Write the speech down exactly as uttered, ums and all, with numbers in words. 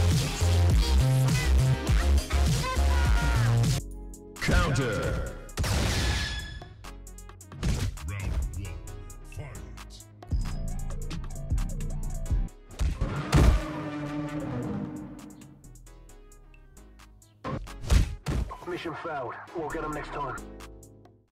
Counter. Mission failed. We'll get them next time.